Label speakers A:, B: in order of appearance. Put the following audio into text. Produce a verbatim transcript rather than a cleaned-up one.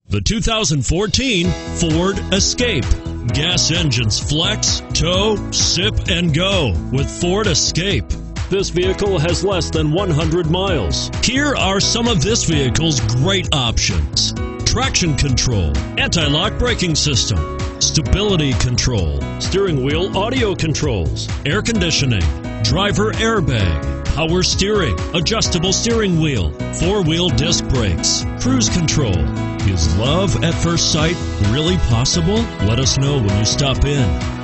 A: The two thousand fourteen Ford Escape. Gas engines flex, tow, sip, and go with Ford Escape. This vehicle has less than one hundred miles. Here are some of this vehicle's great options: traction control, anti-lock braking system, stability control, steering wheel audio controls, air conditioning, driver airbag, power steering, adjustable steering wheel, four-wheel disc brakes, cruise control. Is love at first sight really possible? Let us know when you stop in.